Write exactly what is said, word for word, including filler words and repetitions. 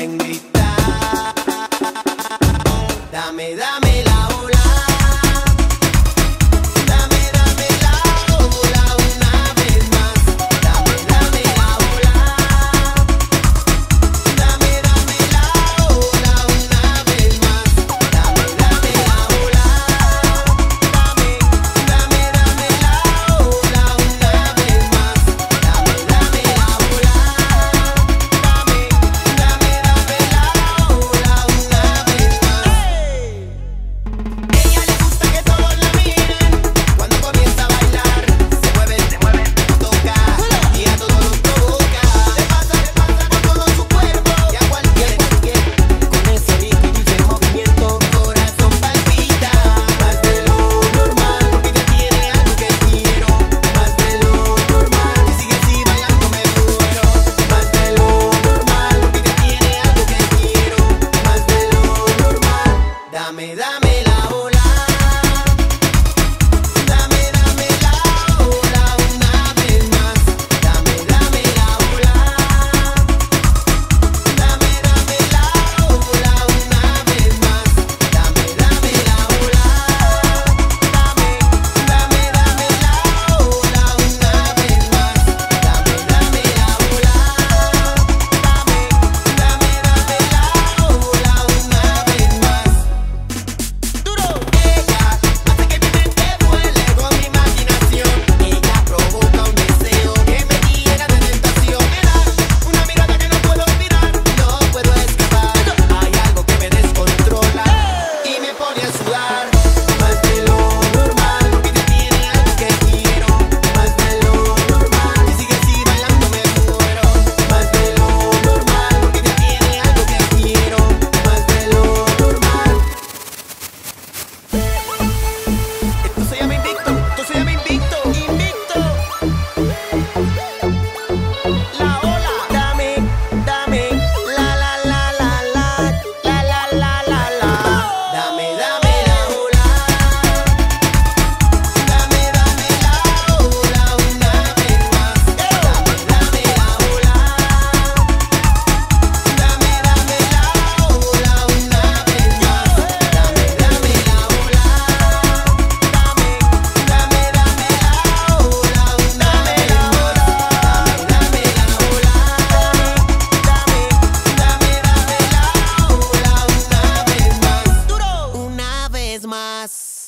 quieren gritar. Dame, dame la ola. Dame, dame la ola. Dame, dame la ola una vez más. Dame, dame la ola. Dame, dame la ola una vez más. Dame, dame la ola. Dame, dame, dame la ola una vez más. Dame, dame la ola. Dame, dame, dame la ola una vez más. Más.